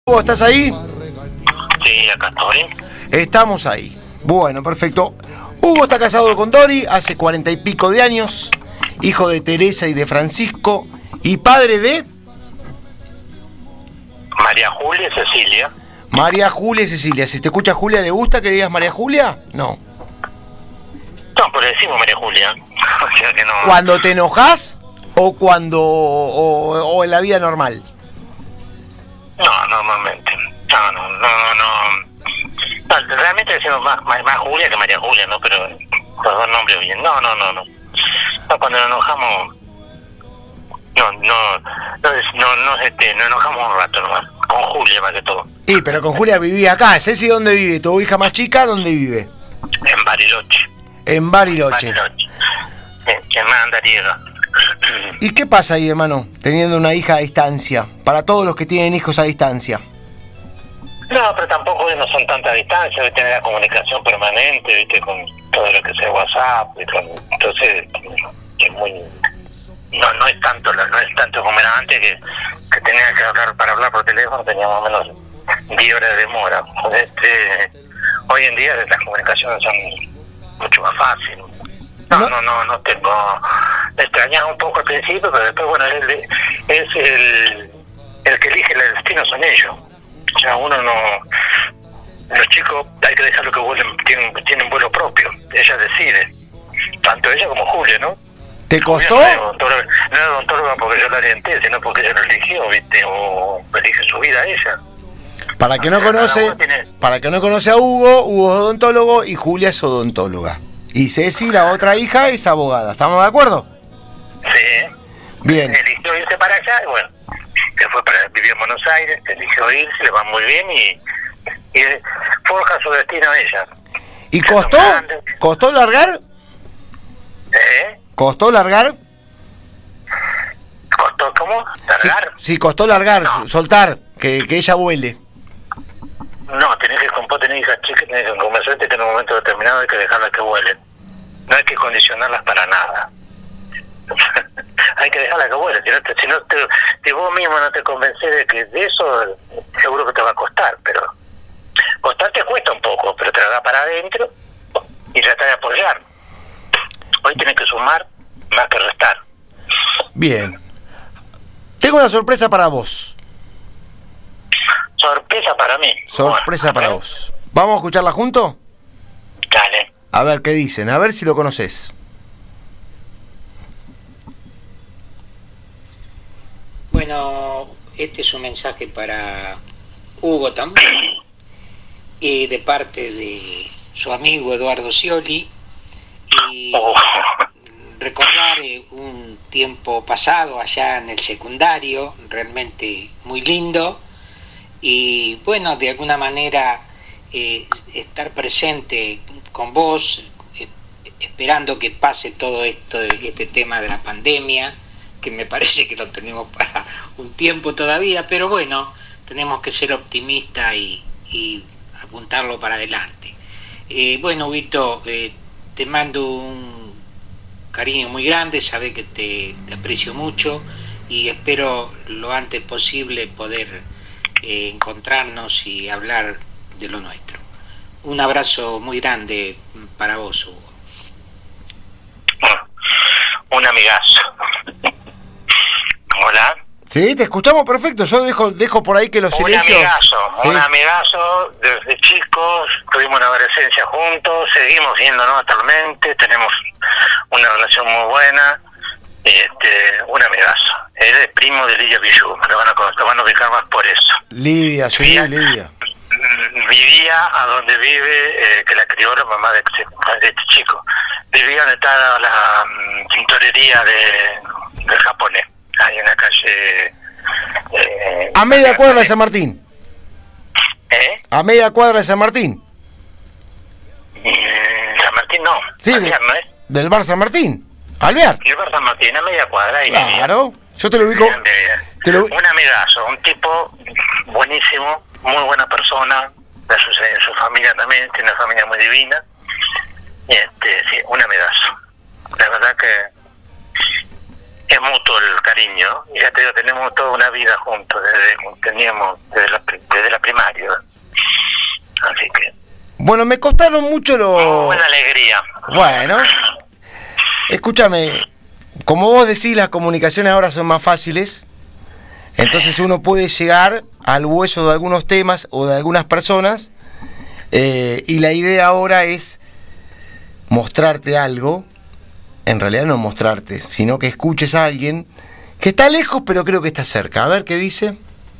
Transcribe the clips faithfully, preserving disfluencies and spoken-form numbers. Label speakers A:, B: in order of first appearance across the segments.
A: Hugo, ¿estás ahí?
B: Sí, acá estoy.
A: Estamos ahí. Bueno, perfecto. Hugo está casado con Dori hace cuarenta y pico de años, hijo de Teresa y de Francisco, y padre de...
B: María Julia y Cecilia.
A: María Julia y Cecilia. Si te escucha Julia, ¿le gusta que le digas María Julia? No.
B: No, pero decimos María Julia. O sea que no...
A: ¿Cuando te enojas o cuando... o, o en la vida normal?
B: No, normalmente. No, no, no, no, no. No, realmente decimos más, más, más Julia que María Julia, ¿no? Pero los dos nombres bien. No, no, no, no. No, cuando nos enojamos... No, no, no, no, no, este, nos enojamos un rato nomás. Con Julia más que todo.
A: Sí, pero con Julia vivía acá. Ceci, ¿dónde vive? ¿Tu hija más chica dónde vive?
B: En Bariloche.
A: En Bariloche.
B: Bariloche. En, en Mandariega.
A: ¿Y qué pasa ahí, hermano, teniendo una hija a distancia? Para todos los que tienen hijos a distancia.
B: No, pero tampoco no son tantas distancias, hay tener la comunicación permanente, viste, con todo lo que sea WhatsApp, y con, entonces es muy, no, no es tanto, no es tanto como era antes que, que tenía que hablar para hablar por teléfono, tenía más o menos diez horas de demora. Este, hoy en día las comunicaciones son mucho más fáciles. No, no, no, no, no tengo, me extrañaba un poco al principio, pero después, bueno, es, es el, el que elige el destino, son ellos. O sea, uno no... Los chicos hay que dejarlo que vuelen, tienen, tienen vuelo propio. Ella decide. Tanto ella como Julia, ¿no?
A: ¿Te costó?
B: Julia no es odontóloga, no es odontóloga porque yo la orienté, sino porque ella lo eligió, ¿viste? O elige su vida ella.
A: Para que no
B: o sea,
A: conoce,
B: tiene...
A: para que no conoce a Hugo, Hugo es odontólogo y Julia es odontóloga. Y Ceci, la otra hija, es abogada. ¿Estamos de acuerdo?
B: Sí.
A: Bien.
B: Eligió irse para allá y bueno, se fue para vivir en Buenos Aires, eligió irse, le va muy bien y, y forja su destino ella.
A: ¿Y costó? ¿Costó largar?
B: ¿Eh?
A: ¿Costó largar?
B: ¿Costó cómo? ¿Largar?
A: Sí, sí, costó largar,
B: No.
A: soltar, que, que ella vuele.
B: No, tenés que, como vos tenés hijas chicas, tenés que convencerte que en un momento determinado hay que dejarlas que vuelen. No hay que condicionarlas para nada. Hay que dejarlas que vuelen. Si, no te, si, no te, si vos mismo no te convences de que de eso, seguro que te va a costar. Pero costar te cuesta un poco, pero te la da para adentro y tratar de apoyar. Hoy tienes que sumar más que restar.
A: Bien. Tengo una sorpresa para vos.
B: Sorpresa para mí.
A: Sorpresa
B: Bueno,
A: para
B: ¿eh?
A: vos. ¿Vamos a escucharla juntos?
B: Dale.
A: A ver qué dicen, a ver si lo conoces.
C: Bueno, este es un mensaje para Hugo también, y de parte de su amigo Eduardo Scioli, y
B: Oh.
C: recordar eh, un tiempo pasado allá en el secundario, realmente muy lindo, y bueno, de alguna manera eh, estar presente con vos, eh, esperando que pase todo esto, este tema de la pandemia, que me parece que lo tenemos para un tiempo todavía, pero bueno, tenemos que ser optimistas y, y apuntarlo para adelante. Eh, bueno, Vito, eh, te mando un cariño muy grande, sabes que te, te aprecio mucho y espero lo antes posible poder eh, encontrarnos y hablar de lo nuestro. Un abrazo muy grande para vos, Hugo.
B: Un amigazo. Hola.
A: Sí, te escuchamos perfecto. Yo dejo, dejo por ahí que los
B: Un
A: silencios...
B: amigazo,
A: ¿Sí?
B: un amigazo desde chicos, tuvimos una adolescencia juntos, seguimos viéndonos actualmente, tenemos una relación muy buena, este, un amigazo. Él es primo de Lidia Villú, me lo van a, lo van a ubicar más por eso.
A: Lidia, sí,
B: Vivía-
A: Lidia.
B: Vivía a donde vive, eh, que la crió la mamá de, de este chico. Vivía donde está la mm, tintorería de, del japonés, ahí en la calle... Eh,
A: A media cuadra de San Martín.
B: ¿Eh?
A: A media cuadra de San Martín.
B: Mm, San Martín no,
A: Sí,
B: Alvear,
A: de-
B: ¿no es?
A: Del bar San Martín. Alvear.
B: Yo por San Martín, a media cuadra. Y
A: Claro. Yo te lo ubico.
B: Bien, bien.
A: Te lo-
B: Un amigazo, un tipo buenísimo, muy buena persona, de su, de su familia también, tiene una familia muy divina. Y este, sí, un amigazo. La verdad que es mutuo el cariño. Y ya te digo, tenemos toda una vida juntos, desde teníamos desde la, desde la primaria. Así que...
A: Bueno, me costaron mucho los...
B: Buena alegría.
A: Bueno, escúchame, como vos decís, las comunicaciones ahora son más fáciles, entonces uno puede llegar al hueso de algunos temas o de algunas personas, eh, y la idea ahora es mostrarte algo, en realidad no mostrarte, sino que escuches a alguien que está lejos pero creo que está cerca. A ver qué dice.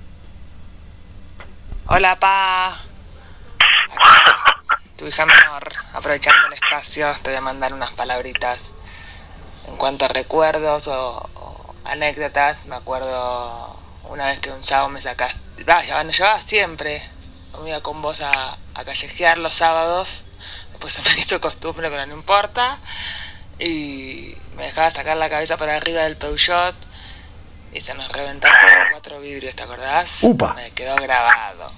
D: Hola, pa. Acá, tu hija menor, aprovechando el espacio, te voy a mandar unas palabritas. En cuanto a recuerdos o, o anécdotas, me acuerdo una vez que un sábado me sacaste, vaya, me llevabas siempre, me iba con vos a, a callejear los sábados, después se me hizo costumbre, pero no importa, y me dejaba sacar la cabeza para arriba del Peugeot y se nos reventaron cuatro vidrios, ¿te acordás?
A: Upa.
D: Me quedó grabado.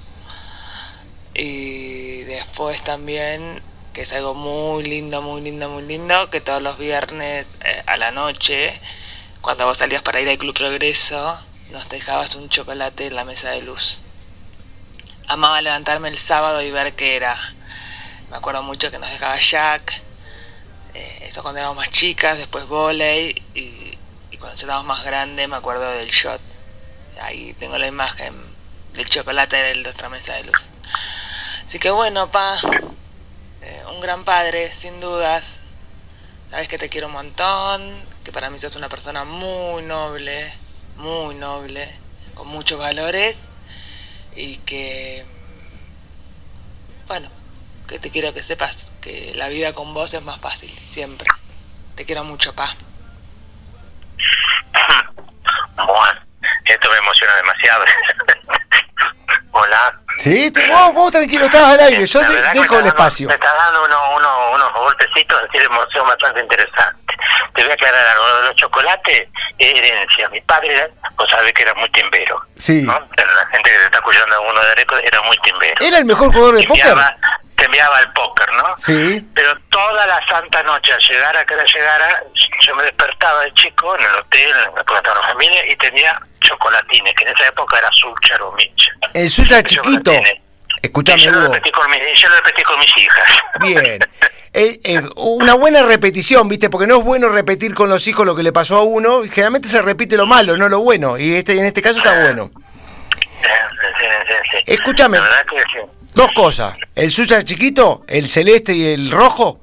D: Y después también, que es algo muy lindo, muy lindo, muy lindo, que todos los viernes eh, a la noche, cuando vos salías para ir al Club Progreso, nos dejabas un chocolate en la mesa de luz. Amaba levantarme el sábado y ver qué era. Me acuerdo mucho que nos dejaba Jack, eh, esto cuando éramos más chicas, después vóley, y, y cuando ya éramos más grandes me acuerdo del shot. Ahí tengo la imagen del chocolate de nuestra mesa de luz. Así que bueno, pa, eh, un gran padre, sin dudas. Sabes que te quiero un montón, que para mí sos una persona muy noble, muy noble, con muchos valores, y que, bueno, que te quiero que sepas que la vida con vos es más fácil, siempre. Te quiero mucho, pa.
B: Bueno, esto me emociona demasiado. Hola.
A: Sí, te, vos, vos tranquilo, estás al aire, yo te, dejo el espacio.
B: Me estás dando uno, uno, unos golpecitos así de emoción bastante interesante. Te voy a aclarar algo. Lo de los chocolates es herencia. Mi padre, vos sabés que era muy timbero.
A: Sí.
B: ¿No? La gente que te está escuchando a uno de Areco era muy timbero.
A: ¿Era el mejor jugador de póker?
B: Te enviaba al póker, ¿no?
A: Sí.
B: Pero toda la santa noche, al llegar a que hora llegara, yo me despertaba de chico en el hotel, después estaba la familia, y tenía chocolatines, que en esa época era Suchar o Mitch.
A: El Suchar chiquito. Escuchame,
B: yo, lo
A: Hugo.
B: repetí con mi, yo lo repetí con mis hijas.
A: Bien. Eh, eh, una buena repetición, ¿viste? Porque no es bueno repetir con los hijos lo que le pasó a uno. Generalmente se repite lo malo, no lo bueno. Y este en este caso está bueno.
B: Sí, sí, sí, sí.
A: Escúchame.
B: La verdad que sí.
A: Dos cosas. El Suchar chiquito, el celeste y el rojo.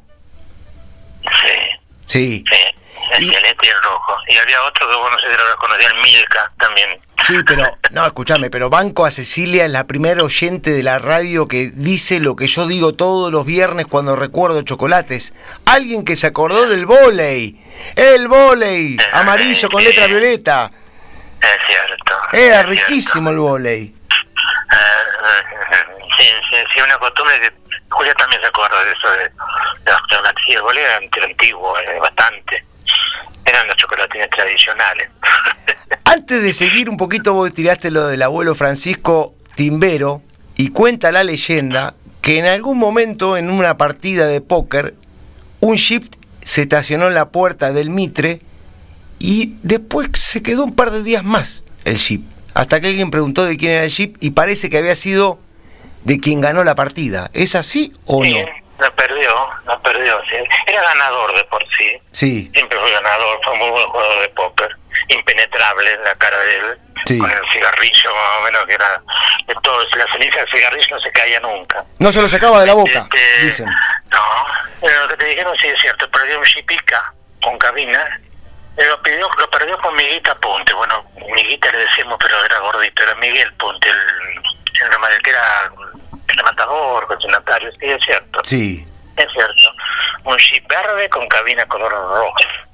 B: Sí.
A: Sí.
B: Sí. El
A: Y-
B: celeste y el rojo. Y había otro que vos no sé si lo habrás conocido, el Milka también.
A: Sí, pero, no, escúchame, pero banco a Cecilia, es la primera oyente de la radio que dice lo que yo digo todos los viernes cuando recuerdo chocolates. Alguien que se acordó del vóley. El vóley, amarillo con letra violeta.
B: Es cierto.
A: Era
B: es
A: riquísimo el vóley.
B: cierto. Uh, sí, sí, sí, una costumbre que Julia también se acuerda de eso, de, de los chocolates. Sí, el vóley era antiguo, eh, bastante. Eran los chocolatines tradicionales.
A: Antes de seguir un poquito, vos tiraste lo del abuelo Francisco Timbero y cuenta la leyenda que en algún momento en una partida de póker un jeep se estacionó en la puerta del Mitre y después se quedó un par de días más el jeep, hasta que alguien preguntó de quién era el jeep y parece que había sido de quien ganó la partida. ¿Es así o
B: Sí,
A: no?
B: la perdió, la perdió, sí. Era ganador de por sí.
A: Sí,
B: Siempre fue ganador, fue un muy buen jugador de póker. Impenetrable en la cara de él.
A: Sí.
B: Con el cigarrillo más o menos que era... De todo, la ceniza del cigarrillo no se caía nunca.
A: no se lo sacaba de la boca,
B: Este,
A: dicen.
B: No, pero lo que te dijeron sí es cierto. Perdió un Chipica con cabina. Él lo, pidió, lo perdió con Miguita Ponte. Bueno, Miguita le decimos, pero era gordito. Era Miguel Ponte, el, el ramadero que era el matador, consignatario. Sí, es cierto.
A: Sí.
B: Es cierto. Un Jeep verde con cabina color rojo.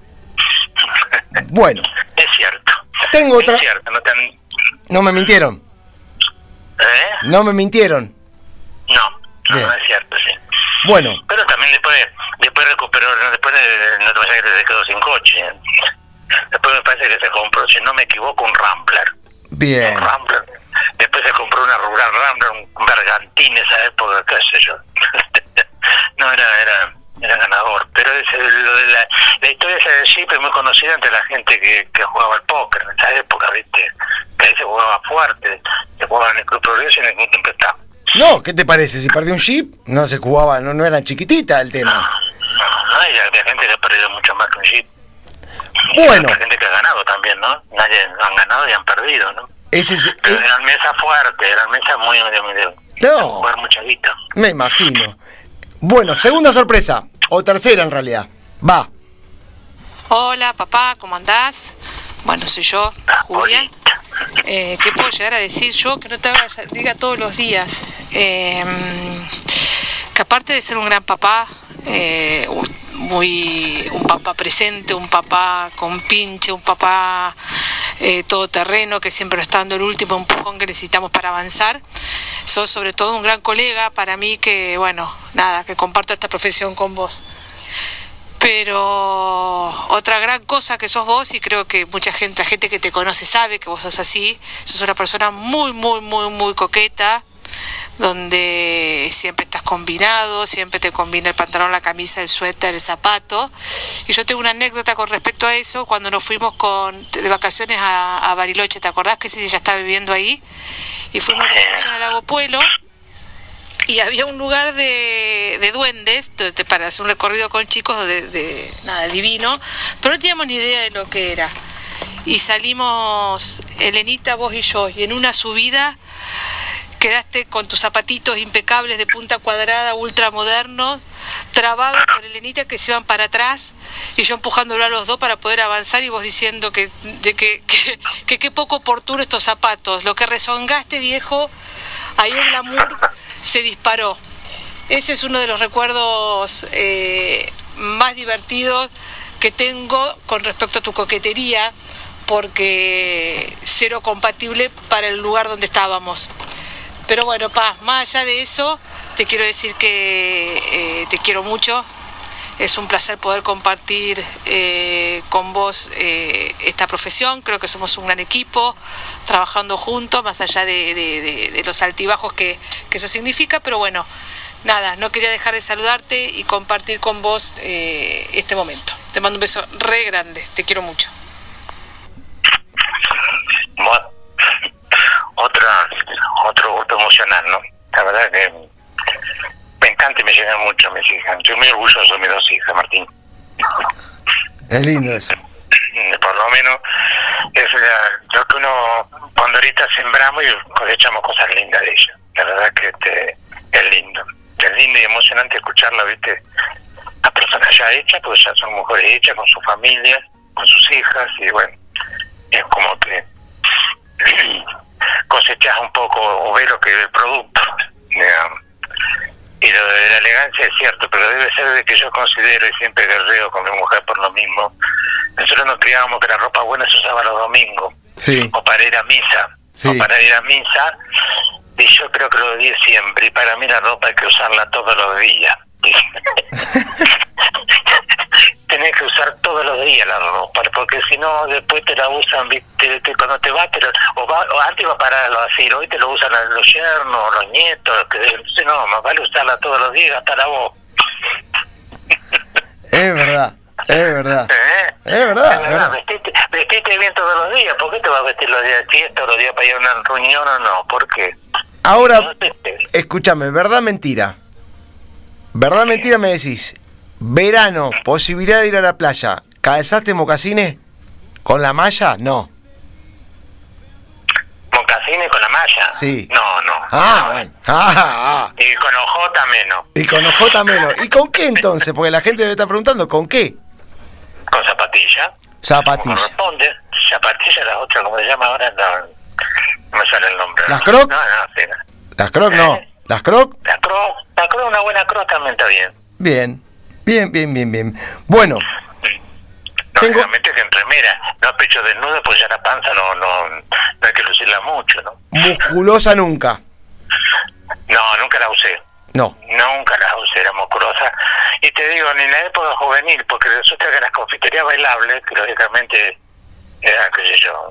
A: Bueno,
B: Es cierto.
A: Tengo otra-
B: Es cierto, no te han...
A: no me mintieron,
B: ¿Eh?
A: no me mintieron.
B: No, no,
A: Bien.
B: no es cierto, sí.
A: Bueno,
B: Pero también después después recuperó, después de, no te vayas a que se quedó sin coche. Después me parece que se compró, si no me equivoco, un Rambler.
A: bien.
B: Un Rambler. Después se compró una Rural Rambler, un Bergantín esa época, qué sé yo. No, era, era, era ganador. Pero ese, lo de la, la historia esa de Jeep es muy conocida entre la gente que, que jugaba al póker en esa época, ¿viste? Que ahí se jugaba fuerte, se jugaba en el Club Progreso y en el Club Tempestad.
A: No, ¿qué te parece? Si perdió un Jeep, no se jugaba, no, no era chiquitita el tema.
B: No, no, y había gente que ha perdido mucho más que un Jeep.
A: Bueno.
B: Y hay gente que ha ganado también, ¿no? Nadie han ganado y han perdido, ¿no?
A: Ese es,
B: Pero
A: es...
B: eran mesas fuertes, eran mesas muy... de, de, de
A: no.
B: jugar mucha guita.
A: Me imagino. Bueno, segunda sorpresa, o tercera en realidad. Va.
E: Hola, papá, ¿cómo andás? Bueno, soy yo, Julia. Eh, ¿Qué puedo llegar a decir yo que no te haga, diga todos los días? Eh, que aparte de ser un gran papá, eh, muy un papá presente, un papá con pinche, un papá eh, todoterreno, que siempre está dando el último empujón que necesitamos para avanzar, sos sobre todo un gran colega para mí que, bueno, nada, que comparto esta profesión con vos. Pero otra gran cosa que sos vos, y creo que mucha gente, la gente que te conoce sabe que vos sos así, sos una persona muy, muy, muy, muy coqueta, donde siempre estás combinado, siempre te combina el pantalón, la camisa, el suéter, el zapato. Y yo tengo una anécdota con respecto a eso, cuando nos fuimos con, de vacaciones a, a Bariloche, ¿te acordás que sí, ya estaba viviendo ahí? Y fuimos de vacaciones al Lago Puelo, y había un lugar de, de duendes de, de, para hacer un recorrido con chicos de, de nada divino, pero no teníamos ni idea de lo que era. Y salimos Elenita, vos y yo, y en una subida quedaste con tus zapatitos impecables de punta cuadrada, ultramodernos, trabados por Elenita que se iban para atrás y yo empujándolo a los dos para poder avanzar, y vos diciendo que de que que, que, que poco oportuno estos zapatos, lo que rezongaste, viejo, ahí el glamour se disparó. Ese es uno de los recuerdos eh, más divertidos que tengo con respecto a tu coquetería, porque cero compatible para el lugar donde estábamos. Pero bueno, pa, más allá de eso, te quiero decir que eh, te quiero mucho. Es un placer poder compartir eh, con vos eh, esta profesión. Creo que somos un gran equipo, trabajando juntos, más allá de, de, de, de los altibajos que, que eso significa. Pero bueno, nada, no quería dejar de saludarte y compartir con vos eh, este momento. Te mando un beso re grande, te quiero mucho.
B: Bueno, otra, otro gusto emocional, ¿no? La verdad que me encanta y me llenan mucho mis hijas. Estoy muy orgulloso de mis dos hijas, Martín.
A: Es lindo eso.
B: Por lo menos es la, lo que uno, cuando ahorita sembramos y cosechamos cosas lindas de ellas. La verdad que este, es lindo. Es lindo y emocionante escucharla, ¿viste? A personas ya hechas, porque ya son mujeres hechas con su familia, con sus hijas, y bueno, es como que cosechas un poco o ves lo que es el producto, digamos. Y lo de la elegancia es cierto, pero debe ser de que yo considero, y siempre guerreo con mi mujer por lo mismo, nosotros nos criábamos que la ropa buena se usaba los domingos,
A: sí,
B: o para ir a misa,
A: sí,
B: o para ir a misa, y yo creo que lo odié siempre, y para mí la ropa hay que usarla todos los días. Tenés que usar todos los días la ropa, porque si no después te la usan, ¿viste? Te, cuando te vas, te lo, o, va, o antes iba para los así, hoy te lo usan los yernos, los nietos, que entonces no, más vale usarla todos los días, hasta la voz.
A: Es verdad, es verdad.
B: ¿Eh?
A: Es verdad,
B: es verdad. Vestite, vestite bien todos los días. ¿Por qué te vas a vestir los días de fiesta o los días para ir a una reunión o no? ¿Por qué?
A: Ahora,
B: no te, te...
A: escúchame, verdad, mentira. Verdad, mentira me decís. Verano, posibilidad de ir a la playa. ¿Calzaste mocasines con la malla? No.
B: ¿Mocasines con la malla?
A: Sí.
B: No, no.
A: Ah, bueno. Ah, ah.
B: Y con ojota menos.
A: Y con ojota menos. ¿Y con qué entonces? Porque la gente debe estar preguntando, ¿con qué?
B: Con zapatilla.
A: Zapatilla.
B: Como corresponde. Zapatilla, la otra, como se llama ahora, no, no me sale el nombre.
A: ¿Las
B: no.
A: Croc?
B: No, no, sí, no.
A: ¿Las Croc no?
B: ¿Eh?
A: ¿Las Croc?
B: La Croc, la Croc, una buena Croc también está bien.
A: Bien. Bien, bien, bien, bien. Bueno. Tengo...
B: Lógicamente que en remera, no pecho desnudo, pues ya la panza no, no, no hay que lucirla mucho, ¿no?
A: Musculosa nunca.
B: No, nunca la usé.
A: No.
B: Nunca la usé, era musculosa. Y te digo, ni en la época juvenil, porque resulta que las confiterías bailables, que lógicamente era, qué sé yo,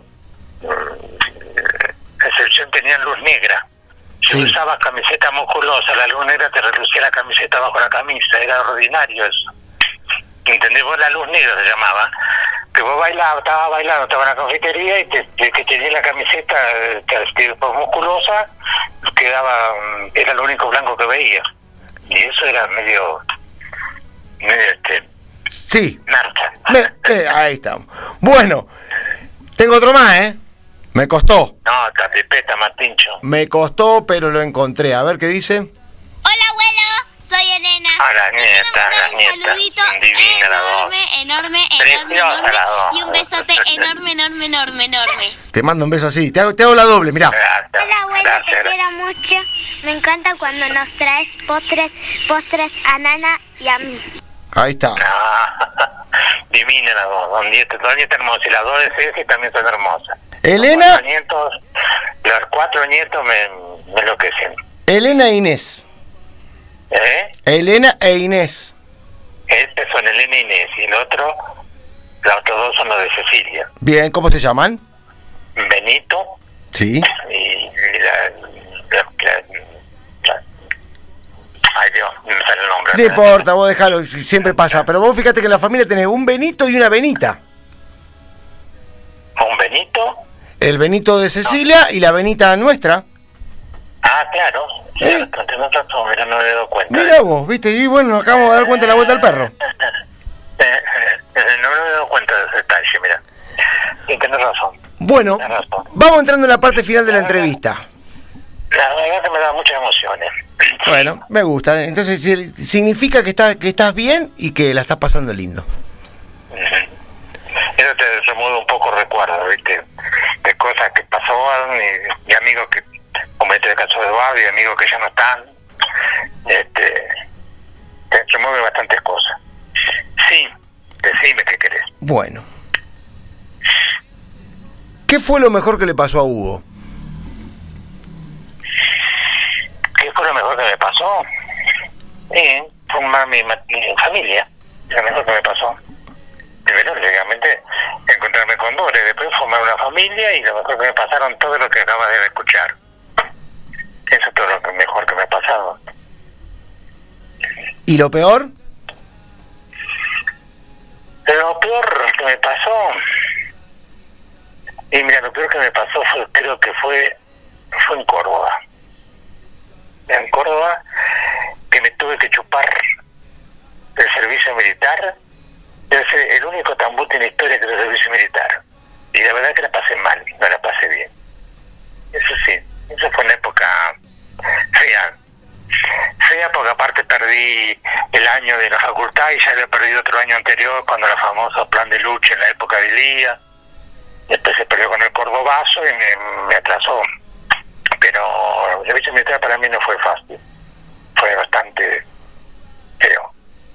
B: la excepción tenían luz negra. Si
A: sí.
B: usabas camiseta musculosa, la luz negra te relucía la camiseta bajo la camisa, era ordinario eso. ¿entendés? Vos la luz negra se llamaba, que vos bailabas, estabas bailando, estaba en la confitería y te, te, que tenía la camiseta que musculosa, quedaba, era lo único blanco que veía. Y eso era medio, medio este,
A: sí.
B: narca.
A: Me, eh, ahí estamos. Bueno, tengo otro más, ¿eh? Me costó.
B: No, Capipeta, Martincho.
A: Me costó, pero lo encontré. A ver qué dice.
F: Hola, abuelo. Soy Elena.
B: Ah, la nieta, la
F: un
B: nieta.
F: saludito
B: Divina la dos.
F: enorme, enorme, enorme,
B: Preciosa
F: enorme,
B: la dos.
F: y un besote enorme, enorme, enorme, enorme.
A: Te mando un beso así. Te hago, te hago la doble, mirá.
B: Gracias,
F: Hola, abuelo,
B: gracias.
F: te quiero mucho. Me encanta cuando nos traes postres, postres a Nana y a mí.
A: Ahí está.
B: Ah, divina las dos, dos nietos, dos nietos hermosos, y las dos de Ceci también son hermosas.
A: Elena,
B: Los cuatro nietos, los cuatro nietos me, me enloquecen.
A: Elena e Inés.
B: ¿Eh?
A: Elena e Inés.
B: Este son Elena y Inés, y el otro, los otros dos son los de Cecilia.
A: Bien, ¿cómo se llaman?
B: Benito
A: Sí.
B: y, y la, la, la, la- Ay Dios, no me sale el nombre.
A: No importa, vos dejalo, siempre pasa. Pero vos fíjate que en la familia tenés un Benito y una Benita.
B: ¿Un Benito?
A: El Benito de Cecilia y la Benita nuestra.
B: Ah, claro. Cierto, tenés razón, mira, no me he dado cuenta.
A: Mira vos, viste, y bueno, nos acabamos de dar cuenta de la vuelta al perro.
B: Eh, eh, eh, no me he dado cuenta de ese detalle, mira. Sí, tenés razón.
A: Bueno,
B: Tenés razón.
A: vamos entrando en la parte final de la entrevista.
B: La verdad que me da muchas emociones.
A: Bueno, me gusta. Entonces si- significa que estás, que estás bien y que la estás pasando lindo.
B: Eso te remueve un poco recuerdos, ¿viste? De cosas que pasaban y, y amigos que, como este el caso de Eduardo, y amigos que ya no están. Este, te remueve bastantes cosas. Sí, decime qué querés.
A: Bueno. ¿Qué fue lo mejor que le pasó a Hugo?
B: ¿Qué fue lo mejor que me pasó? Sí, formar mi, ma- mi familia. Lo mejor que me pasó. Primero, lógicamente, encontrarme con Dore, después formar una familia y lo mejor que me pasaron todo lo que acabas de escuchar. Eso es todo lo que mejor que me ha pasado.
A: ¿Y lo peor?
B: Lo peor que me pasó, y mira, lo peor que me pasó fue, creo que fue, fue en Córdoba. En Córdoba, que me tuve que chupar del servicio militar. Debe ser el único tambute en la historia que es el servicio militar. Y la verdad que la pasé mal, no la pasé bien. Eso sí, eso fue una época fea. Fea porque aparte perdí el año de la facultad y ya había perdido otro año anterior cuando el famoso plan de lucha en la época de Lía. Después se perdió con el Cordobazo y me, me atrasó. Pero el servicio militar para mí no fue fácil. Fue bastante feo.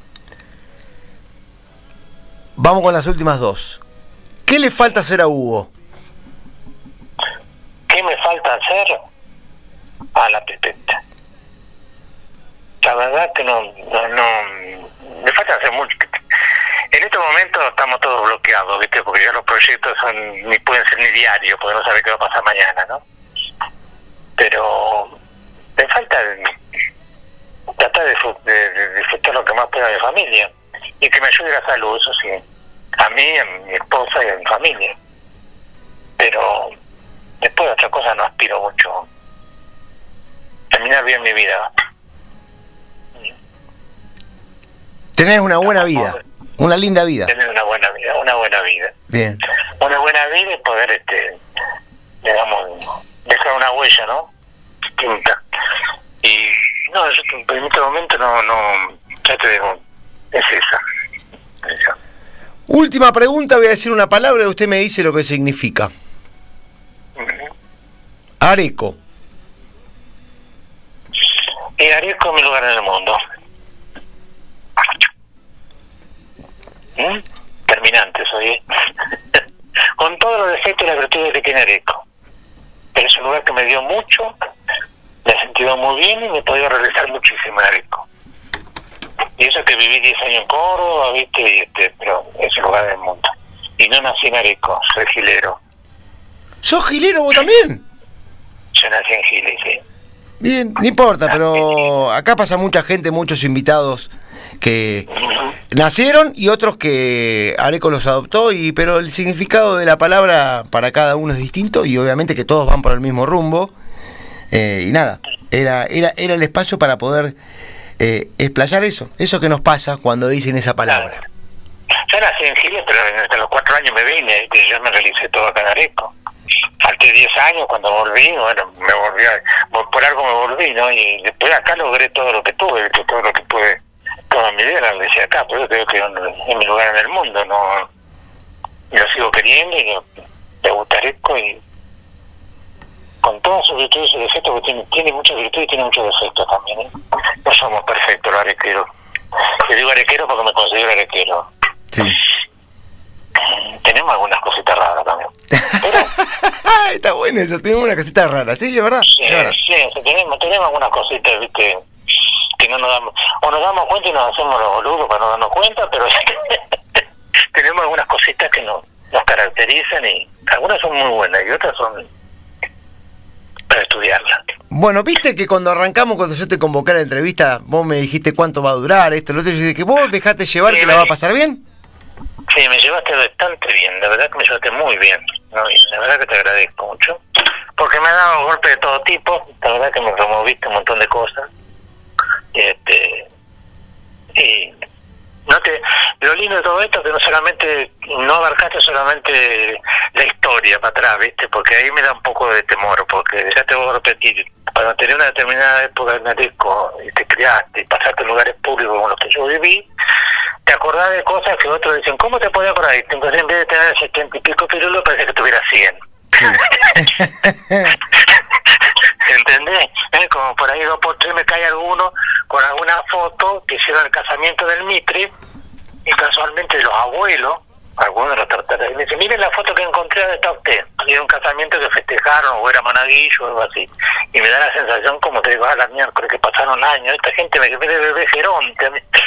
A: Vamos con las últimas dos. ¿Qué le falta hacer a Hugo?
B: ¿Qué me falta hacer? A la pipeta. La verdad que no, no, no, me falta hacer mucho. En este momento estamos todos bloqueados, ¿viste? Porque ya los proyectos son, ni pueden ser ni diarios, porque no sabe qué va a pasar mañana, ¿no? Pero me falta tratar de, de, de disfrutar lo que más pueda de mi familia y que me ayude la salud, eso sí, a mí, a mi esposa y a mi familia. Pero después de otra cosa no aspiro mucho. Terminar bien mi vida.
A: Tener una buena vida, una linda vida.
B: Tener una buena vida, una buena vida.
A: Bien.
B: Una buena vida y poder, este, digamos, dejar una huella, ¿no? Distinta. Y no, yo en este momento no, no, ya te digo, es esa. esa.
A: Última pregunta, voy a decir una palabra y usted me dice lo que significa.
B: Ujú.
A: Areco.
B: Y Areco es mi lugar en el mundo. ¿Mm? Terminante soy, ¿eh? Con todos los defectos y las virtudes que tiene Areco. Pero es un lugar que me dio mucho, me he sentido muy bien y me he podido realizar muchísimo en Areco. Y eso que viví diez años en Córdoba, ¿viste? Y este, pero es el lugar del mundo. Y no nací en Areco, soy gilero.
A: ¿Sos gilero vos también?
B: Yo nací en Giles, sí.
A: Bien, no importa, pero acá pasa mucha gente, muchos invitados que nacieron y otros que Areco los adoptó, y pero el significado de la palabra para cada uno es distinto y obviamente que todos van por el mismo rumbo. Eh, y nada, era, era, era el espacio para poder eh, explayar eso, eso que nos pasa cuando dicen esa palabra.
B: Yo nací en Giles, pero desde los cuatro años me vine, y yo me realicé todo acá en Areco. Falté diez años cuando volví, bueno, me volví a, por algo me volví, ¿no? Y después acá logré todo lo que tuve, todo lo que pude, toda mi vida, lo decía acá, pero yo creo que es mi lugar en el mundo, ¿no? Y lo sigo queriendo y me gusta Areco, y con todas sus virtudes y sus defectos, porque tiene, tiene muchas virtudes y tiene muchos defectos también, ¿eh? No somos perfectos los arequeros. Yo digo arequero porque me considero arequero.
A: Sí.
B: Tenemos algunas cositas raras también. Pero,
A: está bueno eso, tenemos una cosita rara, ¿sí? ¿Es verdad?
B: Sí,
A: ¿Es verdad?
B: sí, sí, tenemos, tenemos algunas cositas, viste, que no nos damos, o nos damos cuenta y nos hacemos los boludos para no darnos cuenta, pero tenemos algunas cositas que nos, nos caracterizan, y algunas son muy buenas y otras son para estudiarlas.
A: Bueno, viste que cuando arrancamos, cuando yo te convoqué a la entrevista, vos me dijiste cuánto va a durar esto, lo otro, yo dije que vos dejate llevar,
B: Sí,
A: que
B: me-
A: la va a pasar bien.
B: Sí, me llevaste bastante bien, la verdad que me llevaste muy bien, ¿no? Y la verdad que te agradezco mucho, porque me ha dado golpes de todo tipo, la verdad que me removiste un montón de cosas, este, y no te, lo lindo de todo esto es que no solamente, no abarcaste solamente la historia para atrás, ¿viste? Porque ahí me da un poco de temor, porque ya te voy a repetir, cuando tenés una determinada época en Areco y te criaste y pasaste en lugares públicos como los que yo viví, te acordás de cosas que otros dicen, ¿cómo te podés acordar? Y entonces en vez de tener setenta y pico pirulos, parece que tuviera cien. ¿Entendés? ¿Eh? Como por ahí dos por tres me cae alguno con alguna foto que hicieron el casamiento del Mitre, y casualmente de los abuelos, algunos de los tartares, y me dicen, miren la foto que encontré, ¿dónde está usted? Y era un casamiento que festejaron, o era monaguillo, o algo así. Y me da la sensación, como te digo, a la miércoles, que pasaron años, esta gente me ve de bebé Geronte.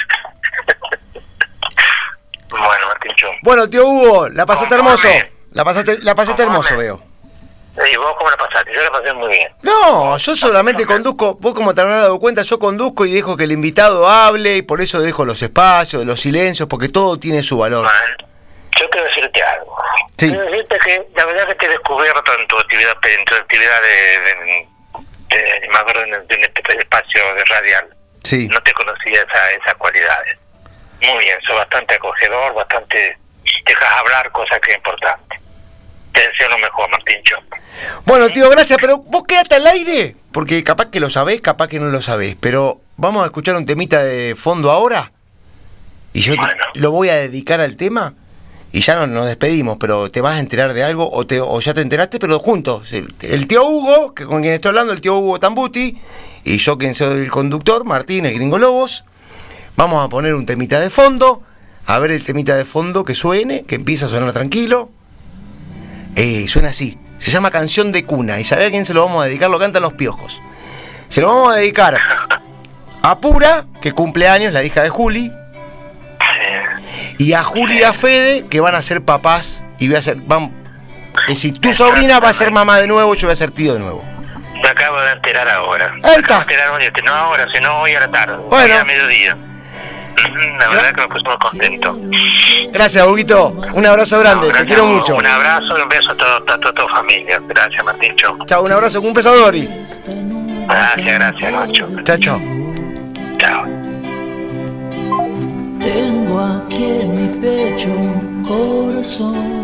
B: Bueno, Martincho.
A: Bueno, tío Hugo, la pasaste
B: ¿Cómo
A: hermoso.
B: me?
A: La pasaste, la pasaste
B: ¿Cómo
A: hermoso,
B: me?
A: veo.
B: ¿Y vos cómo la pasaste? Yo la pasé muy bien.
A: No, yo solamente conduzco, vos como te habrás dado cuenta, yo conduzco y dejo que el invitado hable, y por eso dejo los espacios, los silencios, porque todo tiene su valor.
B: Man, yo quiero decirte algo.
A: Sí.
B: Quiero decirte que la verdad que te he descubierto en tu actividad, en tu actividad de, de, de, de, me acuerdo de un espacio de radial.
A: Sí.
B: No te conocía esa, esas cualidades. Muy bien, sos bastante acogedor, bastante, dejas hablar, cosas que es importante. Te deseo lo mejor, Martincho.
A: Bueno, tío, gracias, pero vos quedate al aire, porque capaz que lo sabés, capaz que no lo sabés, pero vamos a escuchar un temita de fondo ahora, y yo te-
B: Bueno.
A: lo voy a dedicar al tema, y ya no nos despedimos, pero te vas a enterar de algo, o, te, o ya te enteraste, pero juntos, el, el tío Hugo, que con quien estoy hablando, el tío Hugo Tambuti, y yo quien soy el conductor, Martín, el Gringo Lobos, vamos a poner un temita de fondo, a ver el temita de fondo que suene, que empieza a sonar tranquilo. Eh, suena así, se llama Canción de Cuna, y ¿sabe a quién se lo vamos a dedicar? Lo cantan Los Piojos. Se lo vamos a dedicar a Pura, que cumple años, la hija de Juli, y a Juli y a Fede, que van a ser papás, y voy a ser, van, es decir, tu sobrina va a ser mamá de nuevo, yo voy a ser tío de nuevo.
B: Me acabo de enterar ahora.
A: Ahí
B: Me
A: está.
B: acabo de enterar hoy, no ahora, sino hoy a la tarde.
A: Bueno.
B: Hoy a mediodía. La verdad que me puse muy contento.
A: Gracias, Huguito, un abrazo grande,
B: No,
A: te
B: gracias
A: quiero
B: a vos.
A: mucho.
B: Un abrazo y un beso a, todo, a toda tu familia. Gracias, Martincho.
A: Chao, un abrazo, un beso a Dori.
B: Gracias, gracias, Nacho.
A: Chao, chao.
B: Chao.
G: Tengo aquí en mi pecho un corazón